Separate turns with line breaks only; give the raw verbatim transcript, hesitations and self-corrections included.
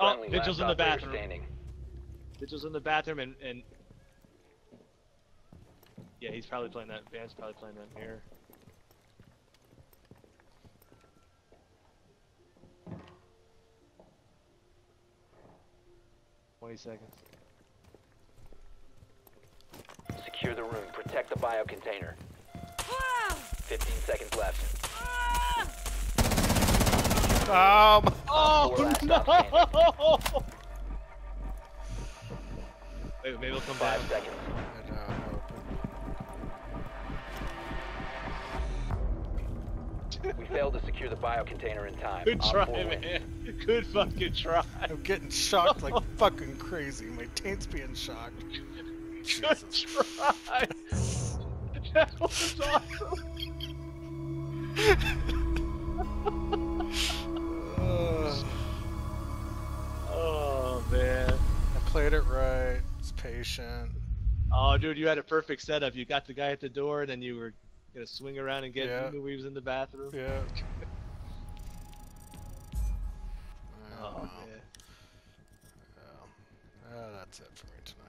friendly.
Vigil's in
last
the
operator
bathroom.
standing.
Vigil's in the bathroom and, and... Yeah, he's probably playing that. Van's probably playing that mirror. Twenty seconds.
Secure the room. Protect the bio container. Fifteen seconds left.
Um.
Oh
Four last
no!
stop
Wait, maybe he'll come
Five
back.
seconds.
I know, I'm hoping.
We failed to secure the bio container in time.
Good
Op
try,
four wins.
man. Good fucking try.
I'm getting shocked like fucking crazy. My taint's being shocked.
Good
Jesus.
try. That was awesome.
Uh,
Oh man.
I played it right. It's patient.
Oh dude, you had a perfect setup. You got the guy at the door, and then you were gonna swing around and get
Yeah.
him when he was in the bathroom.
Yeah.
Oh
Oh,
man.
yeah. Oh, that's it for me tonight.